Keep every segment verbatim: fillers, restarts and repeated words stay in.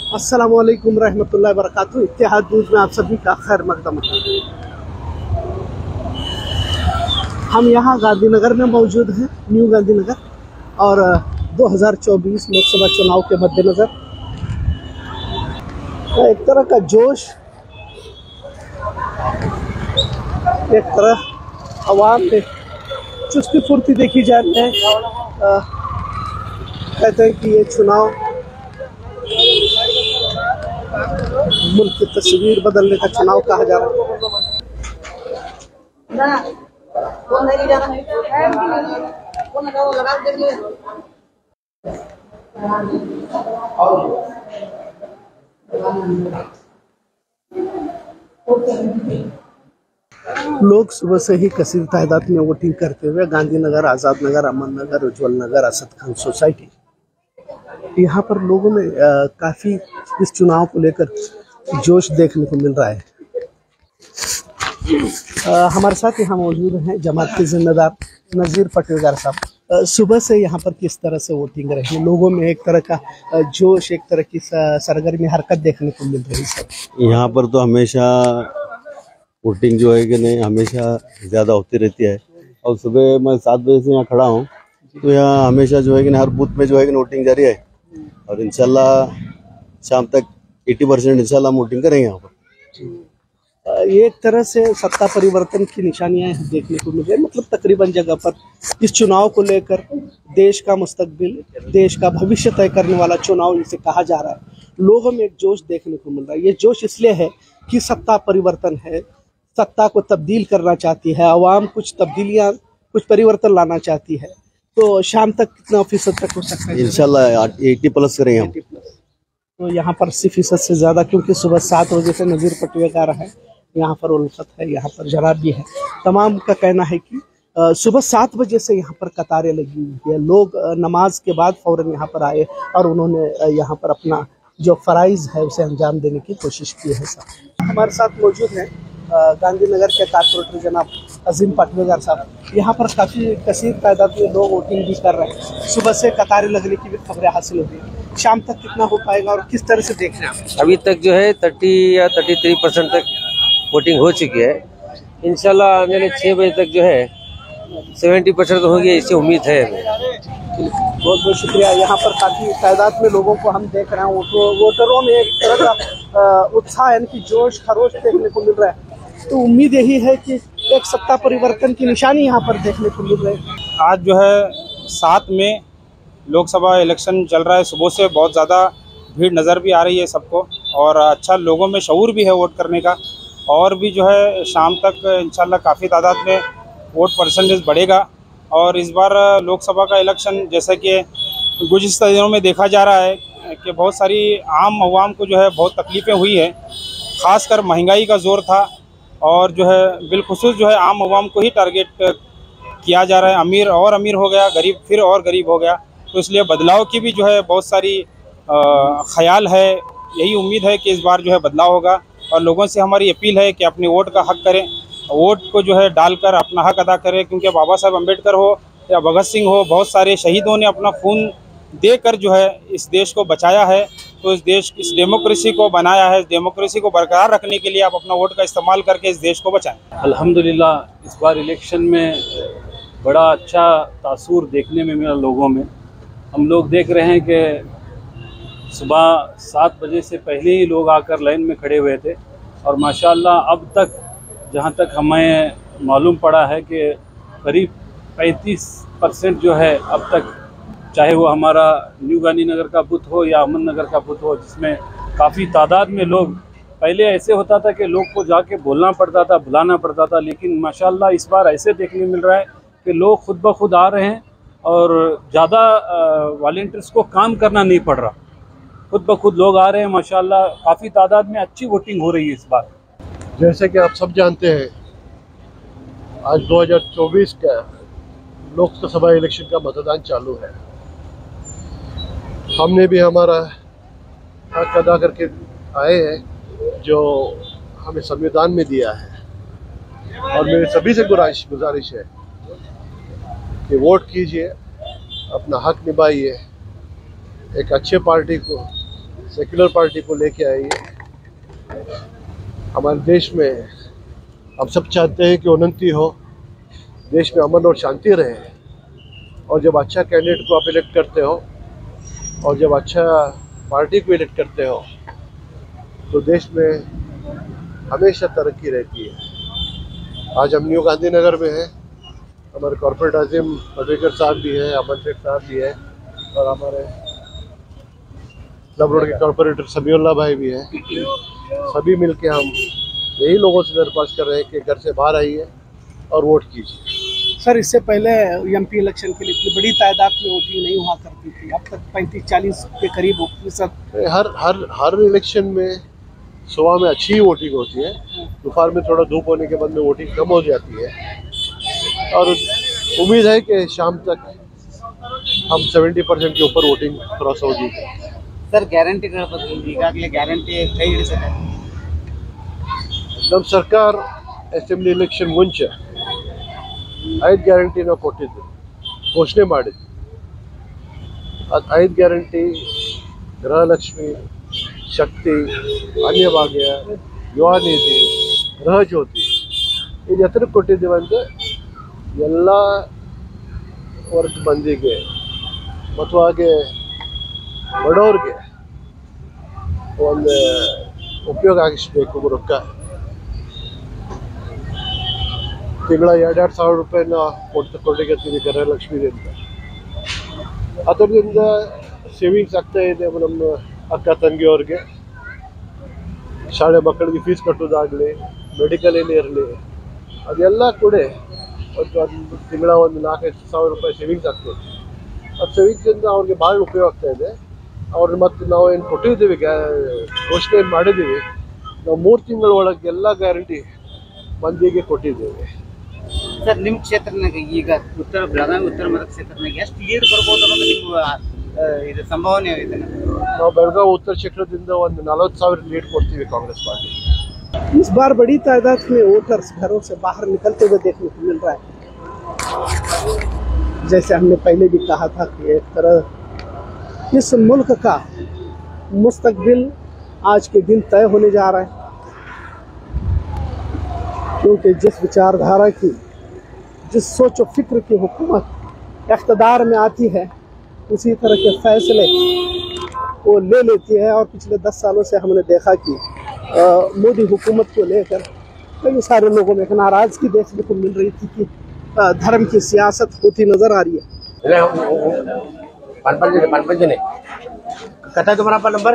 अस्सलाम वालेकुम रहमतुल्लाहि व बरकातुहू। इत्तेहाद न्यूज़ में आप सभी का खैर मकदम है। हम यहाँ गांधीनगर में मौजूद हैं, न्यू गांधीनगर, और दो हज़ार चौबीस लोकसभा चुनाव के मद्देनज़र एक तरह का जोश, एक तरह आवाम में चुस्ती फुर्ती देखी जा रही है। आ, कहते हैं कि ये चुनाव मुल्क की तस्वीर बदलने का चुनाव कहा जा रहा है। लोग सुबह से ही कसीर तादाद में वोटिंग करते हुए गांधीनगर, आज़ाद नगर, अमन नगर, उज्जवल नगर, असद खान सोसाइटी, यहाँ पर लोगों में काफ़ी इस चुनाव को लेकर जोश देखने को मिल रहा है। आ, हमारे साथ यहाँ मौजूद हैं जमात के जिम्मेदार नज़ीर पटवेगार साहब। सुबह से यहाँ पर किस तरह से वोटिंग रही है? लोगों में एक तरह का जोश, एक तरह की सरगर्मी, हरकत देखने को मिल रही है। यहाँ पर तो हमेशा वोटिंग जो है कि नहीं हमेशा ज़्यादा होती रहती है। और सुबह मैं सात बजे से यहाँ खड़ा हूँ, तो यहाँ हमेशा जो है कि हर बूथ में जो है कि वोटिंग जारी है, और इंशाल्लाह शाम तक अस्सी परसेंट इंशाल्लाह वोटिंग करेंगे यहाँ पर। ये एक तरह से सत्ता परिवर्तन की निशानियां देखने को मिल रही है। मतलब तकरीबन जगह पर इस चुनाव को लेकर देश का मुस्तकबिल, देश का भविष्य तय करने वाला चुनाव इसे कहा जा रहा है। लोगों में एक जोश देखने को मिल रहा है। ये जोश इसलिए है कि सत्ता परिवर्तन है, सत्ता को तब्दील करना चाहती है, आवाम कुछ तब्दीलियाँ, कुछ परिवर्तन लाना चाहती है। तो शाम तक कितना फीसद तक हो सकता है? इंशाल्लाह अस्सी प्लस करेंगे हम। तो यहाँ पर अस्सी फीसद से ज़्यादा, क्योंकि सुबह सात बजे से नज़ीर पटवेगार है, यहाँ पर उल्फत है, यहाँ पर जनाब भी है। तमाम का कहना है कि सुबह सात बजे से यहाँ पर कतारें लगी हुई है। लोग नमाज के बाद फ़ौरन यहाँ पर आए और उन्होंने यहाँ पर अपना जो फ़राइज़ है उसे अंजाम देने की कोशिश की है। साहब हमारे साथ मौजूद हैं गांधीनगर के कारपोरेटर जनाब अजीम पटवेगार साहब। यहाँ पर काफ़ी कसीर तादाद में लोग वोटिंग भी कर रहे हैं। सुबह से कतारें लगने की भी खबरें हासिल हो रही हैं। शाम तक कितना हो पाएगा और किस तरह से देख रहे हैं? अभी तक जो है तीस या तैंतीस परसेंट तक वोटिंग हो चुकी है। इंशाल्लाह आने वाले छः बजे तक जो है सत्तर परसेंट होगी, इससे उम्मीद है हमें। बहुत बहुत शुक्रिया। यहाँ पर काफ़ी तादाद में लोगों को हम देख रहे हैं। वोटरों में एक तरह का उत्साह, यानी कि जोश खरोश देखने को मिल रहा है। तो उम्मीद यही है कि एक सत्ता परिवर्तन की निशानी यहाँ पर देखने को मिल रही है। आज जो है सात में लोकसभा इलेक्शन चल रहा है। सुबह से बहुत ज़्यादा भीड़ नज़र भी आ रही है सबको, और अच्छा लोगों में शऊर भी है वोट करने का। और भी जो है शाम तक इंशाल्लाह काफ़ी तादाद में वोट परसेंटेज बढ़ेगा। और इस बार लोकसभा का इलेक्शन जैसा कि गुज़िश्ता दिनों में देखा जा रहा है कि बहुत सारी आम आवाम को जो है बहुत तकलीफ़ें हुई है। ख़ासकर महंगाई का ज़ोर था, और जो है बिलखुसूस जो है आम आवाम को ही टारगेट किया जा रहा है। अमीर और अमीर हो गया, गरीब फिर और गरीब हो गया। तो इसलिए बदलाव की भी जो है बहुत सारी ख्याल है। यही उम्मीद है कि इस बार जो है बदलाव होगा, और लोगों से हमारी अपील है कि अपने वोट का हक करें, वोट को जो है डालकर अपना हक अदा करें। क्योंकि बाबा साहब अम्बेडकर हो या भगत सिंह हो, बहुत सारे शहीदों ने अपना खून देकर जो है इस देश को बचाया है। तो इस देश इस डेमोक्रेसी को बनाया है। इस डेमोक्रेसी को बरकरार रखने के लिए आप अपना वोट का इस्तेमाल करके इस देश को बचाएं। अल्हम्दुलिल्लाह इस बार इलेक्शन में बड़ा अच्छा तासुर देखने में मिला लोगों में। हम लोग देख रहे हैं कि सुबह सात बजे से पहले ही लोग आकर लाइन में खड़े हुए थे, और माशाअल्लाह अब तक जहां तक हमें मालूम पड़ा है कि करीब पैंतीस परसेंट जो है अब तक, चाहे वो हमारा न्यू गांधीनगर का बूथ हो या अमन नगर का बूथ हो, जिसमें काफ़ी तादाद में लोग, पहले ऐसे होता था कि लोग को जाके बोलना पड़ता था, बुलाना पड़ता था, लेकिन माशाअल्लाह इस बार ऐसे देखने मिल रहा है कि लोग खुद ब खुद आ रहे हैं, और ज़्यादा वॉलंटियर्स को काम करना नहीं पड़ रहा, खुद ब खुद लोग आ रहे हैं। माशाअल्लाह काफ़ी तादाद में अच्छी वोटिंग हो रही है इस बार। जैसे कि आप सब जानते हैं, आज दो हज़ार चौबीस का लोकसभा इलेक्शन का मतदान चालू है। हमने भी हमारा हक अदा करके आए हैं जो हमें संविधान में दिया है, और मेरे सभी से गुजारिश गुजारिश है कि वोट कीजिए, अपना हक निभाइए, एक अच्छे पार्टी को सेक्युलर पार्टी को लेके आई है। हमारे देश में हम सब चाहते हैं कि उन्नति हो, देश में अमन और शांति रहे। और जब अच्छा कैंडिडेट को आप इलेक्ट करते हो और जब अच्छा पार्टी को इलेक्ट करते हो तो देश में हमेशा तरक्की रहती है। आज हम न्यू गांधीनगर में हैं, हमारे कॉर्पोरेट आजिम पटवेकर साहब भी हैं, अमन शेख साहब भी हैं और हमारे क्लब रोड के कॉर्पोरेटर समीउल्लाह भाई भी हैं। सभी मिलके हम यही लोगों से दरख्वास्त कर रहे हैं कि घर से बाहर आइए और वोट कीजिए। सर, इससे पहले एमपी इलेक्शन के लिए इतनी बड़ी तादाद में वोटिंग नहीं हुआ करती थी, अब तक पैंतीस चालीस के करीब प्रतिशत। हर हर हर इलेक्शन में सुबह में अच्छी ही वोटिंग होती है, दोपहर में थोड़ा धूप होने के बाद में वोटिंग कम हो जाती है और उम्मीद है कि शाम तक हम सत्तर परसेंट के ऊपर वोटिंग क्रॉस होगी। ಸರ್ ಗ್ಯಾರಂಟಿ ಈಗಾಗಲೇ ಗ್ಯಾರಂಟಿ ಕೈ ಹಿಡಿಸಿದೆ. ನಮ್ಮ ಸರ್ಕಾರ ಅಸೆಂಬ್ಲಿ ಎಲೆಕ್ಷನ್ ಮುಂಚೆ ಐದು ಗ್ಯಾರಂಟಿನ ಕೊಟ್ಟಿದ್ದು, ಘೋಷಣೆ ಮಾಡಿದ್ದು. ಅದು ಐದು ಗ್ಯಾರಂಟಿ ಗೃಹಲಕ್ಷ್ಮಿ, ಶಕ್ತಿ, ಅನ್ನಭಾಗ್ಯ, ಯುವ ನಿಧಿ, ಗೃಹ ಜ್ಯೋತಿ ಇದು ಎತ್ತರಕ್ಕೆ ಕೊಟ್ಟಿದ್ದೀವಿ ಅಂದರೆ ಎಲ್ಲ ವರ್ಗ ಮಂದಿಗೆ ಮತ್ತು ಹಾಗೆ ಬಡವ್ರಿಗೆ ಒಂದು ಉಪಯೋಗ ಆಗಿಸ್ಬೇಕು. ರೊಕ್ಕ ತಿಂಗಳ ಎರಡೆರಡು ಸಾವಿರ ರೂಪಾಯಿನ ಕೊಟ್ಟು ಕೊಡ್ಲಿಕ್ಕೆ ಗೃಹಲಕ್ಷ್ಮಿದಿಂದ, ಅದರಿಂದ ಸೇವಿಂಗ್ಸ್ ಆಗ್ತಾ ಇದೆ. ನಮ್ಮ ಅಕ್ಕ ತಂಗಿಯವ್ರಿಗೆ ಶಾಲೆ ಮಕ್ಕಳಿಗೆ ಫೀಸ್ ಕಟ್ಟೋದಾಗಲಿ, ಮೆಡಿಕಲಲ್ಲಿ ಇರಲಿ, ಅದೆಲ್ಲ ಕೂಡ ಒಂದು ಒಂದು ತಿಂಗಳ ಒಂದು ನಾಲ್ಕೈದು ಸಾವಿರ ರೂಪಾಯಿ ಸೇವಿಂಗ್ಸ್ ಆಗ್ತದೆ. ಅದು ಸೇವಿಂಗ್ಸಿಂದ ಅವ್ರಿಗೆ ಭಾಳ ಉಪಯೋಗ ಆಗ್ತಾ ಇದೆ. ಅವ್ರನ್ನ ಮತ್ತು ನಾವು ಏನು ಕೊಟ್ಟಿದ್ದೀವಿ, ಗ್ಯಾ ಘೋಷಣೆ ಏನು ಮಾಡಿದ್ದೀವಿ, ನಾವು ಮೂರು ತಿಂಗಳ ಒಳಗೆ ಎಲ್ಲ ಗ್ಯಾರಂಟಿ ಮಂದಿಗೆ ಕೊಟ್ಟಿದ್ದೇವೆ. ಸರ್, ನಿಮ್ಮ ಕ್ಷೇತ್ರನಾಗ ಈಗ ಉತ್ತರ ಬೆಳಗಾವಿ ಉತ್ತರ ಮತಕ್ಷೇತ್ರನಾಗ ಎಷ್ಟು ಲೀಡ್ ಬರ್ಬೋದು ಅನ್ನೋದು ನಿಮ್ಮ ಇದು ಸಂಭಾವನೆ ಇದೆ? ನಾವು ಬೆಳಗಾವಿ ಉತ್ತರ ಕ್ಷೇತ್ರದಿಂದ ಒಂದು ನಲವತ್ತು ಸಾವಿರ ಲೀಡ್ ಕೊಡ್ತೀವಿ कांग्रेस पार्टी। इस बार बड़ी तादाद में वोटर्स घरों से बाहर निकलते हुए देखने को मिल रहा है। जैसे हमने पहले भी कहा था कि एक तरह इस मुल्क का मुस्तकबिल आज के दिन तय होने जा रहा है, क्योंकि जिस विचारधारा की, जिस सोच और फिक्र की हुकूमत इख्तिदार में आती है, उसी तरह के फैसले वो ले लेती है। और पिछले दस सालों से हमने देखा कि मोदी हुकूमत को लेकर कई सारे लोगों में एक नाराजगी देखने को मिल रही थी कि धर्म की सियासत होती नजर आ रही है। कथा तुम्हारा नंबर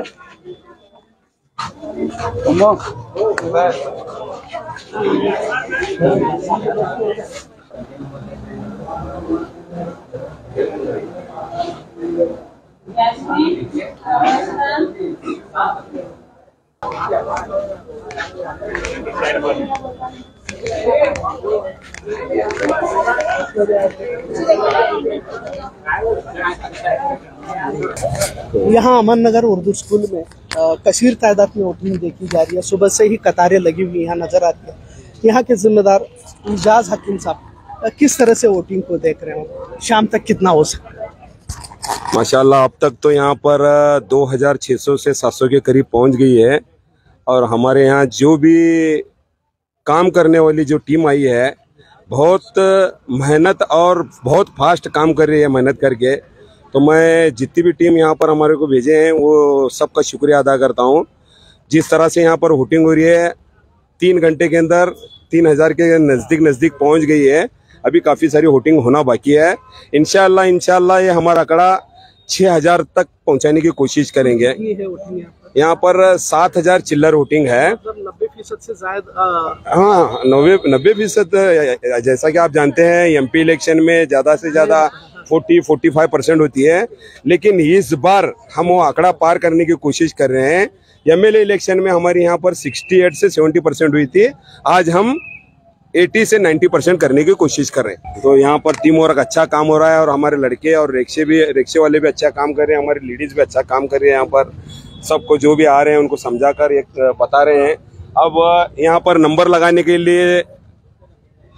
यहाँ अमन नगर उर्दू स्कूल में कसीर तादाद में वोटिंग देखी जा रही है। सुबह से ही कतारें लगी हुई यहाँ नजर आती है। यहाँ के जिम्मेदार इजाज हकीम साहब किस तरह से वोटिंग को देख रहे हो, शाम तक कितना हो सकता है? माशाल्लाह, अब तक तो यहाँ पर दो हज़ार छह सौ से सात सौ के करीब पहुँच गई है। और हमारे यहाँ जो भी काम करने वाली जो टीम आई है, बहुत मेहनत और बहुत फास्ट काम कर रही है, मेहनत करके। तो मैं जितनी भी टीम यहाँ पर हमारे को भेजे हैं वो सबका शुक्रिया अदा करता हूँ। जिस तरह से यहाँ पर वोटिंग हो रही है, तीन घंटे के अंदर तीन हज़ार के नज़दीक नज़दीक पहुँच गई है। अभी काफ़ी सारी वोटिंग होना बाकी है। इंशाल्लाह इंशाल्लाह ये हमारा आंकड़ा छः हज़ार तक पहुँचाने की कोशिश करेंगे। यहाँ पर सात हजार चिल्लर वोटिंग है, नब्बे फीसद से ज्यादा। हाँ, नब्बे नब्बे फीसद। जैसा कि आप जानते हैं एमपी इलेक्शन में ज्यादा से ज्यादा फोर्टी फोर्टी फाइव परसेंट होती है, लेकिन इस बार हम वो आंकड़ा पार करने की कोशिश कर रहे हैं। एमएलए इलेक्शन में हमारे यहाँ पर अड़सठ से सत्तर परसेंट हुई थी, आज हम अस्सी से नब्बे परसेंट करने की कोशिश कर रहे हैं। तो यहाँ पर टीम वर्क अच्छा काम हो रहा है और हमारे लड़के और रिक्शे भी रिक्शे वाले भी अच्छा काम कर रहे हैं, हमारी लेडीज भी अच्छा काम कर रही है। यहाँ पर सबको जो भी आ रहे हैं उनको समझाकर एक बता रहे हैं। अब यहाँ पर नंबर लगाने के लिए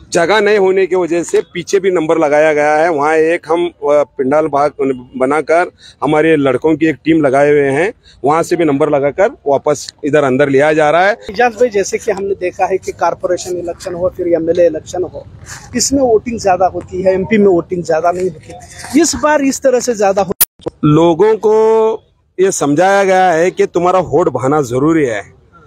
जगह नहीं होने की वजह से पीछे भी नंबर लगाया गया है। वहाँ एक हम पिंडाल भाग बनाकर हमारे लड़कों की एक टीम लगाए हुए हैं, वहाँ से भी नंबर लगाकर वापस इधर अंदर लिया जा रहा है। इजाज भाई, जैसे कि हमने देखा है कि कारपोरेशन इलेक्शन हो फिर एमएलए इलेक्शन हो, इसमें वोटिंग ज्यादा होती है, एमपी में वोटिंग ज्यादा नहीं होती। इस बार इस तरह से ज्यादा हो, लोगों को ये समझाया गया है कि तुम्हारा वोट बहाना जरूरी है।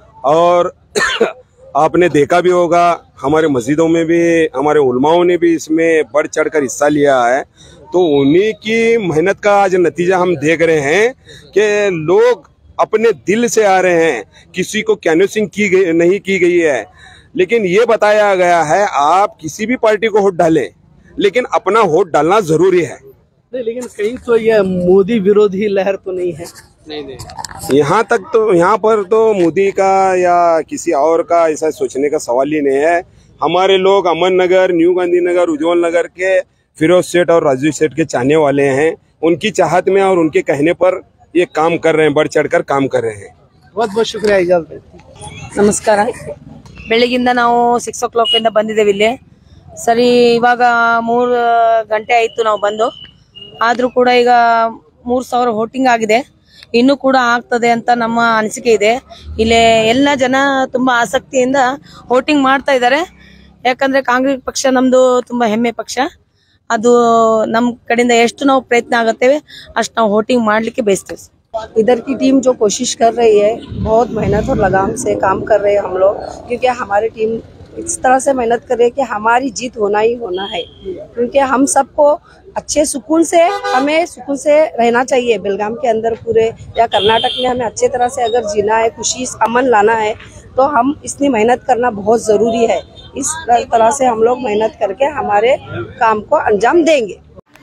और आपने देखा भी होगा हमारे मस्जिदों में भी हमारे उलमाओं ने भी इसमें बढ़ चढ़कर हिस्सा लिया है। तो उन्हीं की मेहनत का आज नतीजा हम देख रहे हैं कि लोग अपने दिल से आ रहे हैं, किसी को कैनवसिंग की गई नहीं की गई है। लेकिन ये बताया गया है आप किसी भी पार्टी को वोट डालें, लेकिन अपना वोट डालना जरूरी है। नहीं, लेकिन कहीं तो ये मोदी विरोधी लहर तो नहीं है। नहीं नहीं यहाँ तक तो यहाँ पर तो मोदी का या किसी और का ऐसा सोचने का सवाल ही नहीं है। हमारे लोग अमन नगर, न्यू गांधी नगर, उज्जवल नगर के फिरोज सेठ और राजू सेठ के चाहने वाले हैं। उनकी चाहत में और उनके कहने पर ये काम कर रहे हैं, बढ़ चढ़कर काम कर रहे हैं। बहुत बहुत शुक्रिया इजाज भाई। ನಮಸ್ಕಾರ. ಬೆಳಗಿಂದ ನಾವು ಸಿಕ್ಸ್ ಓ ಕ್ಲಾಕ್ ಇಂದ ಬಂದಿದ್ದೇವೆ ಇಲ್ಲಿ. ಸರಿ, ಇವಾಗ ಮೂರು ಗಂಟೆ ಆಯ್ತು ನಾವು ಬಂದು. ಆದ್ರೂ ಕೂಡ ಈಗ ಮೂರ್ ಸಾವಿರ ವೋಟಿಂಗ್ ಆಗಿದೆ, ಇನ್ನೂ ಕೂಡ ಆಗ್ತದೆ ಅಂತ ನಮ್ಮ ಅನಿಸಿಕೆ ಇದೆ. ಇಲ್ಲಿ ಎಲ್ಲ ಜನ ತುಂಬಾ ಆಸಕ್ತಿಯಿಂದ ವೋಟಿಂಗ್ ಮಾಡ್ತಾ ಇದ್ದಾರೆ. ಯಾಕಂದ್ರೆ ಕಾಂಗ್ರೆಸ್ ಪಕ್ಷ ನಮ್ದು ತುಂಬಾ ಹೆಮ್ಮೆ ಪಕ್ಷ. ಅದು ನಮ್ ಕಡೆಯಿಂದ ಎಷ್ಟು ನಾವು ಪ್ರಯತ್ನ ಆಗುತ್ತೇವೆ ಅಷ್ಟು ನಾವು ವೋಟಿಂಗ್ ಮಾಡ್ಲಿಕ್ಕೆ ಬಯಸ್ತೇವೆ. इधर की टीम जो कोशिश कर रही है, बहुत मेहनत और लगाम से काम कर रहे हैं हम लोग, क्योंकि हमारी टीम इस तरह से मेहनत कर रही है कि हमारी जीत होना ही होना है। क्योंकि हम सबको अच्छे सुकून से हमें सुकून से रहना चाहिए। बेलगाम के अंदर पूरे या कर्नाटक में हमें अच्छे तरह से अगर जीना है, खुशी अमन लाना है, तो हम इतनी मेहनत करना बहुत ज़रूरी है। इस तरह से हम लोग मेहनत करके हमारे काम को अंजाम देंगे।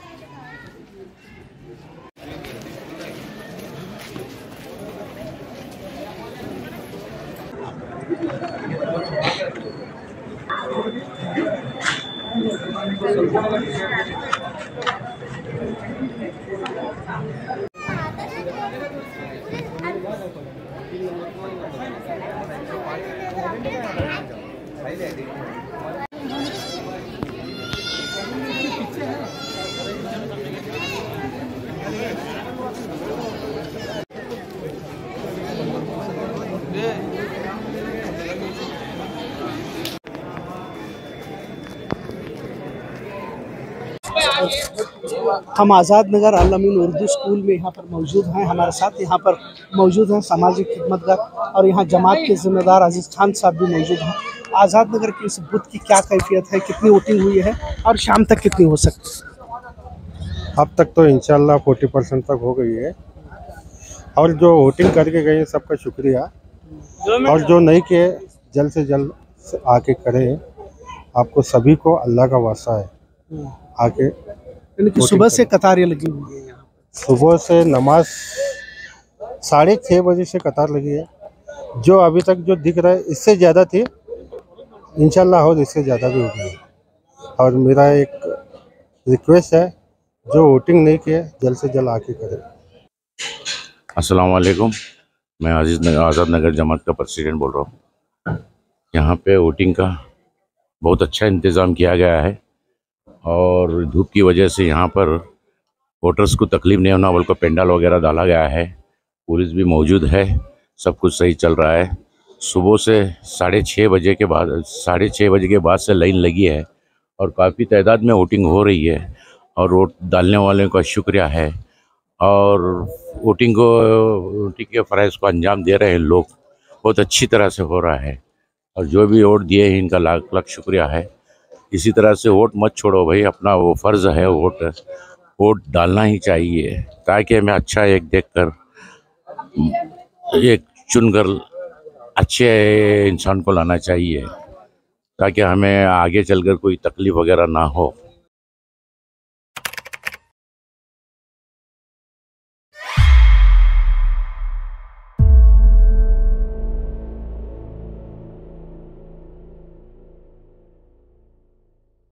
हम आज़ाद नगर अल-अमीन उर्दू स्कूल में यहाँ पर मौजूद हैं। हमारे साथ यहाँ पर मौजूद हैं सामाजिक खिदमतगर और यहाँ जमात के जिम्मेदार अजीज़ खान साहब भी मौजूद हैं। आज़ाद नगर की इस बूथ की क्या कैफियत है, कितनी वोटिंग हुई है और शाम तक कितनी हो सकती है? अब तक तो इंशाल्लाह फोर्टी परसेंट तक हो गई है। और जो वोटिंग करके गए सबका शुक्रिया, और जो नहीं किए जल्द से जल्द आके करें। आपको सभी को अल्लाह का वास्ता है आके। कि सुबह से कतारें लगी हुई है यहाँ। सुबह से नमाज साढ़े छः बजे से कतार लगी है। जो अभी तक जो दिख रहा है इससे ज़्यादा थी, इंशाल्लाह हो इससे ज़्यादा भी होगी। और मेरा एक रिक्वेस्ट है, जो वोटिंग नहीं किए जल्द से जल्द आके करें। अस्सलाम वालेकुम, मैं अजीज नगर आज़ाद नगर जमात का प्रेसिडेंट बोल रहा हूँ। यहाँ पे वोटिंग का बहुत अच्छा इंतज़ाम किया गया है और धूप की वजह से यहाँ पर वोटर्स को तकलीफ़ नहीं होना बल्कि पेंडाल वगैरह डाला गया है। पुलिस भी मौजूद है, सब कुछ सही चल रहा है। सुबह से साढ़े छः बजे के बाद साढ़े छः बजे के बाद से लाइन लगी है और काफ़ी तादाद में वोटिंग हो रही है और वोट डालने वालों का शुक्रिया है। और वोटिंग को वोटिंग के फ़रज़ को अंजाम दे रहे हैं लोग, बहुत अच्छी तरह से हो रहा है। और जो भी वोट दिए हैं इनका लाख लाख शुक्रिया है। इसी तरह से वोट मत छोड़ो भाई, अपना वो फ़र्ज़ है, वोट वोट डालना ही चाहिए ताकि हमें अच्छा एक देखकर एक चुनकर अच्छे इंसान को लाना चाहिए ताकि हमें आगे चलकर कोई तकलीफ़ वगैरह ना हो।